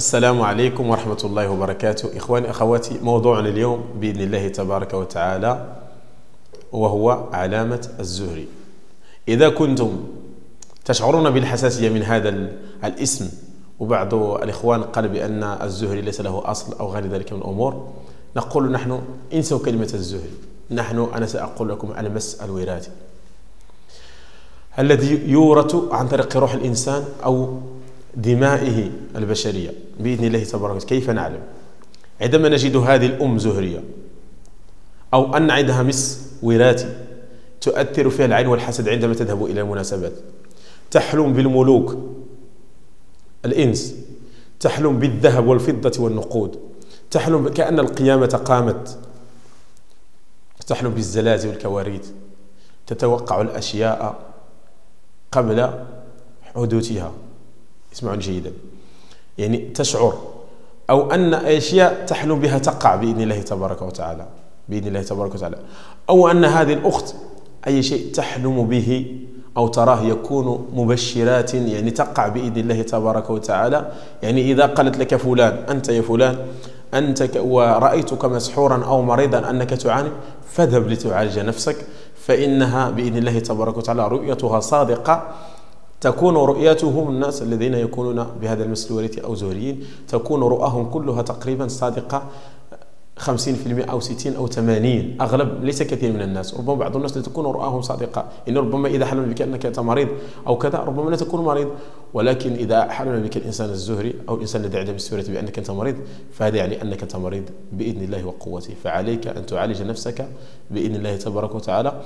السلام عليكم ورحمة الله وبركاته. إخواني أخواتي، موضوعنا اليوم بإذن الله تبارك وتعالى وهو علامة الزهري. إذا كنتم تشعرون بالحساسية من هذا الاسم، وبعض الإخوان قال بأن الزهري ليس له أصل أو غير ذلك من الأمور، نقول نحن انسوا كلمة الزهري. أنا سأقول لكم المس الوراثي الذي يورث عن طريق روح الإنسان أو دمائه البشرية بإذن الله تبارك وتعالى. كيف نعلم؟ عندما نجد هذه الأم زهرية أو أن عندها مس وراثي تؤثر فيها العين والحسد عندما تذهب إلى المناسبات، تحلم بالملوك الإنس، تحلم بالذهب والفضة والنقود، تحلم كأن القيامة قامت، تحلم بالزلازل والكوارث، تتوقع الأشياء قبل حدوثها. اسمعوني جيدا، يعني تشعر أو أن أشياء تحلم بها تقع بإذن الله تبارك وتعالى، بإذن الله تبارك وتعالى، أو أن هذه الأخت أي شيء تحلم به أو تراه يكون مبشرات، يعني تقع بإذن الله تبارك وتعالى. يعني إذا قالت لك فلان أنت يا فلان ورأيتك مسحورا أو مريضا أنك تعاني، فاذهب لتعالج نفسك، فإنها بإذن الله تبارك وتعالى رؤيتها صادقة. تكون رؤيتهم الناس الذين يكونون بهذا المس الوراثي أو زهريين تكون رؤاهم كلها تقريبا صادقة 50% أو 60 أو 80. أغلب ليس كثير من الناس، ربما بعض الناس لا تكون رؤاهم صادقة، إن ربما إذا حلم بك أنك أنت مريض أو كذا ربما لا تكون مريض، ولكن إذا حلم بك الإنسان الزهري أو الإنسان الذي عنده مس وراثي بأنك أنت مريض، فهذا يعني أنك أنت مريض بإذن الله وقوته. فعليك أن تعالج نفسك بإذن الله تبارك وتعالى،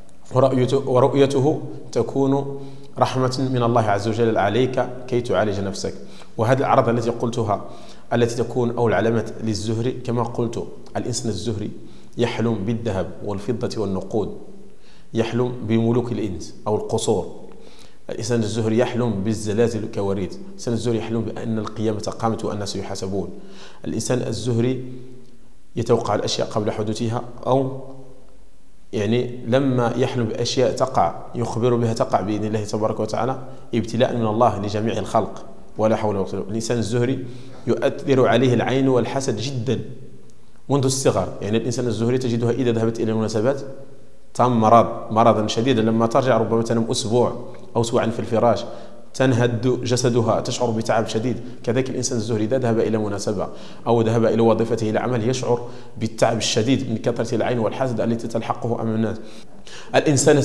ورؤيته تكون رحمة من الله عز وجل عليك كي تعالج نفسك. وهذه الأعراض التي قلتها التي تكون أو العلامات للزهري كما قلت، الإنسان الزهري يحلم بالذهب والفضة والنقود، يحلم بملوك الإنس أو القصور. الإنسان الزهري يحلم بالزلازل والكوارث. الإنسان الزهري يحلم بأن القيامة قامت والناس يحاسبون. الإنسان الزهري يتوقع الأشياء قبل حدوثها، أو يعني لما يحلم بأشياء تقع يخبر بها تقع بإذن الله تبارك وتعالى، ابتلاء من الله لجميع الخلق ولا حول ولا قوة. الإنسان الزهري يؤثر عليه العين والحسد جدا منذ الصغر. يعني الإنسان الزهري تجدها إذا ذهبت إلى المناسبات تم مرضا شديدا، لما ترجع ربما تنام أسبوع أو أسبوعا في الفراش، تنهد جسدها، تشعر بتعب شديد. كذلك الإنسان الزهري إذا ذهب إلى مناسبة أو ذهب إلى وظيفته إلى عمل يشعر بالتعب الشديد من كثرة العين والحسد التي تلحقه أمام الناس. الإنسان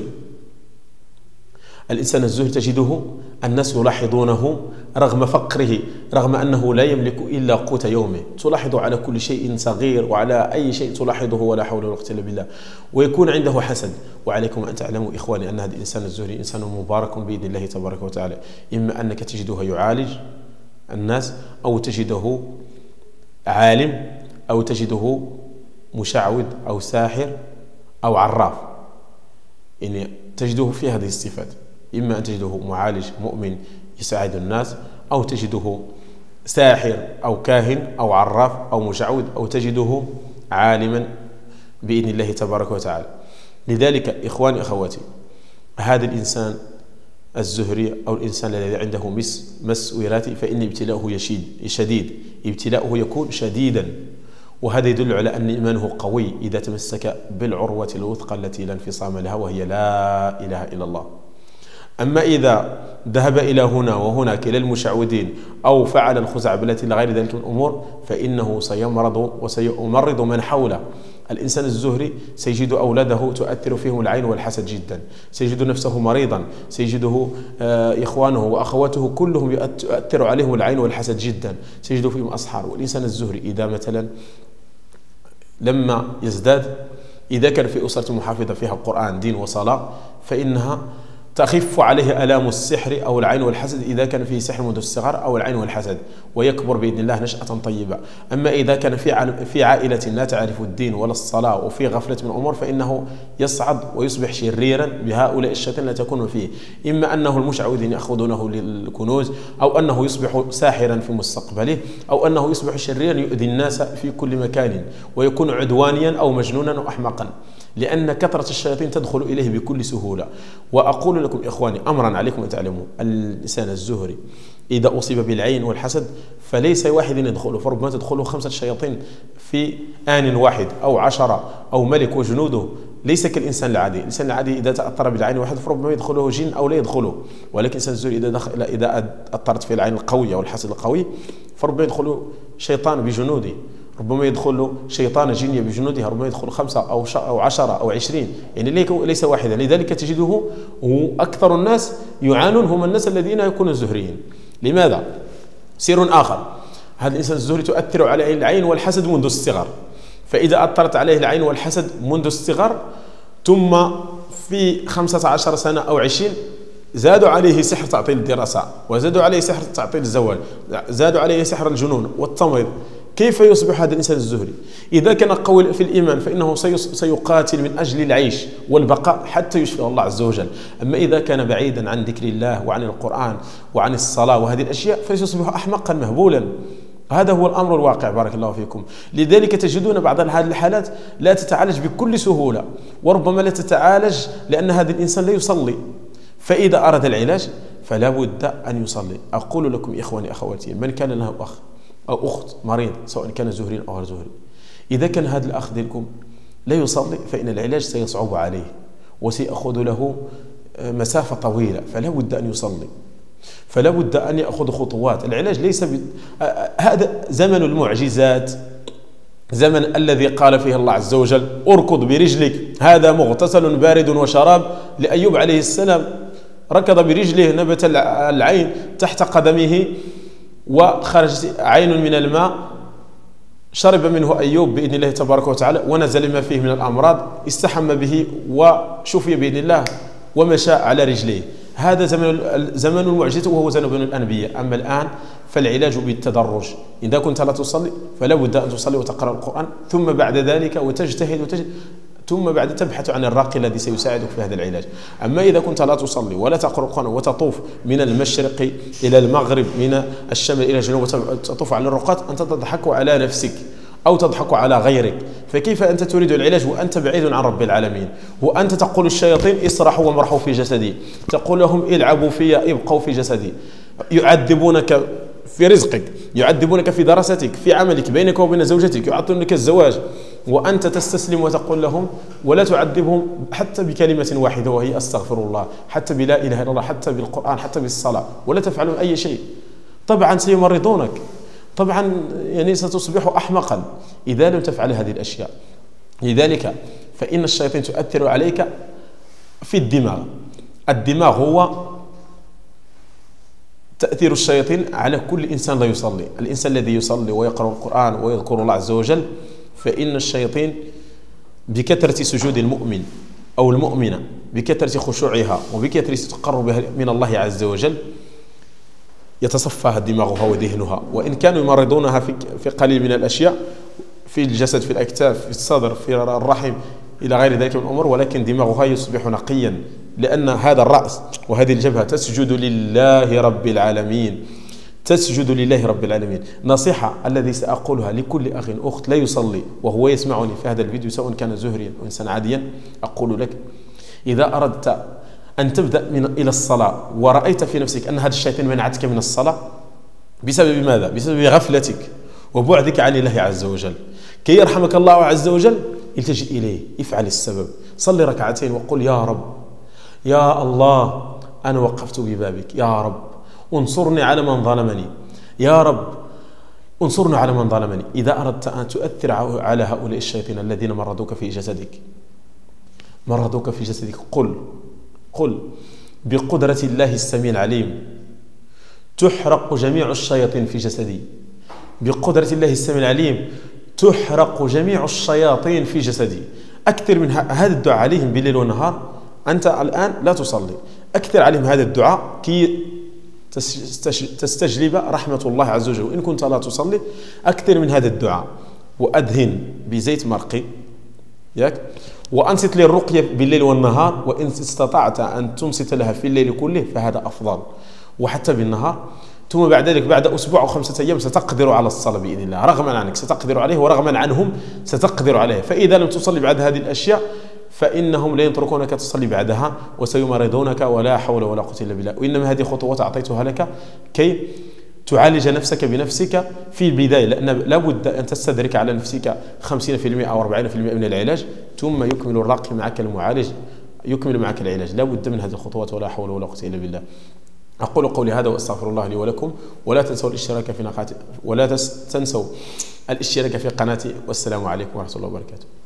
الزهري تجده الناس يلاحظونه رغم فقره، رغم أنه لا يملك إلا قوت يومه، تلاحظ على كل شيء صغير وعلى أي شيء تلاحظه ولا حول ولا قوة إلا بالله، ويكون عنده حسد. وعليكم أن تعلموا إخواني أن هذا الإنسان الزهري إنسان مبارك بإذن الله تبارك وتعالى. إما أنك تجده يعالج الناس، أو تجده عالم، أو تجده مشعوذ أو ساحر أو عراف، يعني تجده في هذه الصفات. إما أن تجده معالج مؤمن يساعد الناس، أو تجده ساحر أو كاهن أو عراف أو مشعوذ، أو تجده عالما بإذن الله تبارك وتعالى. لذلك إخواني أخواتي، هذا الإنسان الزهري أو الإنسان الذي عنده مس وراثي فإن ابتلاؤه شديد، ابتلاؤه يكون شديدا، وهذا يدل على أن إيمانه قوي إذا تمسك بالعروة الوثقى التي لا انفصام لها، وهي لا إله إلا الله. أما إذا ذهب إلى هنا وهناك إلى المشعوذين أو فعل الخزعبلة إلى غير ذلك من الأمور، فإنه سيمرض وسيمرض من حوله. الإنسان الزهري سيجد أولاده تؤثر فيهم العين والحسد جدا، سيجد نفسه مريضا، سيجده إخوانه وأخواته كلهم يؤثر عليهم العين والحسد جدا، سيجد فيهم أسحار. والإنسان الزهري إذا مثلا لما يزداد، إذا كان في أسرة محافظة فيها القرآن دين وصلاة، فإنها تخف عليه آلام السحر أو العين والحسد إذا كان فيه سحر منذ الصغر أو العين والحسد، ويكبر بإذن الله نشأة طيبة. أما إذا كان في عائلة لا تعرف الدين ولا الصلاة وفي غفلة من الأمور، فإنه يصعد ويصبح شريرا بهؤلاء الشياطين التي تكون فيه. إما أنه المشعوذين يأخذونه للكنوز، أو أنه يصبح ساحرا في مستقبله، أو أنه يصبح شريرا يؤذي الناس في كل مكان، ويكون عدوانيا أو مجنونا أو أحمقا. لأن كثرة الشياطين تدخل إليه بكل سهولة. وأقول لكم إخواني أمرا عليكم أن تعلموا، الإنسان الزهري إذا أصيب بالعين والحسد فليس واحد يدخله، فربما تدخله 5 شياطين في آن واحد أو 10 أو ملك وجنوده. ليس كالإنسان العادي. الإنسان العادي إذا تأثر بالعين واحد فربما يدخله جن أو لا يدخله، ولكن الإنسان الزهري إذا أثرت في العين القوية والحسد القوي فربما يدخله شيطان بجنوده، ربما يدخل شيطان جنية بجنودها، ربما يدخل 5 أو 10 أو 20، يعني ليس واحدا. لذلك تجده أكثر الناس يعانون هم الناس الذين يكونون زهريين. لماذا؟ سر آخر، هذا الإنسان الزهري تؤثر عليه العين والحسد منذ الصغر، فإذا أثرت عليه العين والحسد منذ الصغر ثم في 15 سنة أو 20 زادوا عليه سحر تعطيل الدراسة، وزادوا عليه سحر تعطيل الزواج، زادوا عليه سحر الجنون والتمريض، كيف يصبح هذا الإنسان الزهري؟ إذا كان قوي في الإيمان فإنه سيقاتل من أجل العيش والبقاء حتى يشفيه الله عز وجل. أما إذا كان بعيدا عن ذكر الله وعن القرآن وعن الصلاة وهذه الأشياء فسيصبح أحمقا مهبولا. هذا هو الأمر الواقع. بارك الله فيكم. لذلك تجدون بعض هذه الحالات لا تتعالج بكل سهولة، وربما لا تتعالج لأن هذا الإنسان لا يصلي، فإذا أراد العلاج فلا بد أن يصلي. أقول لكم إخواني أخواتي، من كان له أخ أو أخت مريض سواء كان زهري أو غير زهري، إذا كان هذا الأخ ديالكم لا يصلي فإن العلاج سيصعب عليه وسيأخذ له مسافة طويلة، فلا بد أن يصلي، فلا بد أن يأخذ خطوات. العلاج ليس هذا زمن المعجزات، زمن الذي قال فيه الله عز وجل اركض برجلك هذا مغتسل بارد وشراب. لأيوب عليه السلام ركض برجله، نبت العين تحت قدمه وخرجت عين من الماء، شرب منه أيوب بإذن الله تبارك وتعالى ونزل ما فيه من الأمراض، استحم به وشفي بإذن الله ومشى على رجليه. هذا زمن المعجزة وهو زمن الأنبياء. أما الآن فالعلاج بالتدرج. إذا كنت لا تصلي فلا بد أن تصلي وتقرأ القرآن، ثم بعد ذلك وتجتهد ثم بعد تبحث عن الراقي الذي سيساعدك في هذا العلاج. أما إذا كنت لا تصلي ولا تقرأ القرآن وتطوف من المشرق إلى المغرب من الشمال إلى الجنوب وتطوف على الرقاة، أنت تضحك على نفسك أو تضحك على غيرك. فكيف أنت تريد العلاج وأنت بعيد عن رب العالمين؟ وأنت تقول الشياطين اسرحوا وامرحوا في جسدي، تقول لهم العبوا في ابقوا في جسدي، يعذبونك في رزقك، يعذبونك في دراستك، في عملك، بينك وبين زوجتك، يعطونك الزواج، وأنت تستسلم وتقول لهم ولا تعذبهم حتى بكلمة واحدة وهي أستغفر الله، حتى بلا إله إلا الله، حتى بالقرآن، حتى بالصلاة، ولا تفعلون أي شيء. طبعا سيمرضونك، طبعا يعني ستصبح أحمقا إذا لم تفعل هذه الأشياء. لذلك فإن الشياطين تؤثر عليك في الدماغ. الدماغ هو تأثير الشياطين على كل إنسان لا يصلي. الإنسان الذي يصلي ويقرأ القرآن ويذكر الله عز وجل فإن الشياطين بكثرة سجود المؤمن أو المؤمنة، بكثرة خشوعها وبكثرة تقربها من الله عز وجل يتصفى دماغها وذهنها. وإن كانوا يمرضونها في قليل من الأشياء، في الجسد، في الأكتاف، في الصدر، في الرحم إلى غير ذلك من الأمور، ولكن دماغها يصبح نقيا، لأن هذا الرأس وهذه الجبهة تسجد لله رب العالمين، تسجد لله رب العالمين. نصيحة الذي سأقولها لكل أخ أخت لا يصلي وهو يسمعني في هذا الفيديو سواء كان زهريا أو إنسان عاديا، أقول لك إذا أردت أن تبدأ إلى الصلاة ورأيت في نفسك أن هذا الشيطان منعتك من الصلاة بسبب ماذا؟ بسبب غفلتك وبعدك عن الله عز وجل، كي يرحمك الله عز وجل التجئ إليه، افعل السبب، صلي ركعتين وقل يا رب يا الله أنا وقفت ببابك، يا رب انصرني على من ظلمني، يا رب انصرني على من ظلمني. إذا أردت أن تؤثر على هؤلاء الشياطين الذين مرضوك في جسدك، قل بقدرة الله السميع العليم تحرق جميع الشياطين في جسدي، بقدرة الله السميع العليم تحرق جميع الشياطين في جسدي. أكثر من هذا الدعاء عليهم بالليل والنهار. أنت الآن لا تصلي، أكثر عليهم هذا الدعاء كي تستجلب رحمة الله عز وجل. وإن كنت لا تصلي أكثر من هذا الدعاء، وأدهن بزيت مرقي ياك، وأنصت للرقية بالليل والنهار، وإن استطعت أن تنصت لها في الليل كله فهذا أفضل، وحتى بالنهار. ثم بعد ذلك بعد أسبوع أو 5 أيام ستقدر على الصلاة بإذن الله، رغما عنك ستقدر عليه ورغما عنهم ستقدر عليه. فإذا لم تصلي بعد هذه الأشياء فإنهم لا يتركونك تصلي بعدها وسيمرضونك ولا حول ولا قوة إلا بالله. وإنما هذه خطوات أعطيتها لك كي تعالج نفسك بنفسك في البداية، لأن لابد أن تستدرك على نفسك 50% أو 40% من العلاج، ثم يكمل الراقي معك المعالج يكمل معك العلاج. لابد من هذه الخطوات ولا حول ولا قوة إلا بالله. أقول قولي هذا وأستغفر الله لي ولكم، ولا تنسوا الاشتراك في قناتي والسلام عليكم ورحمة الله وبركاته.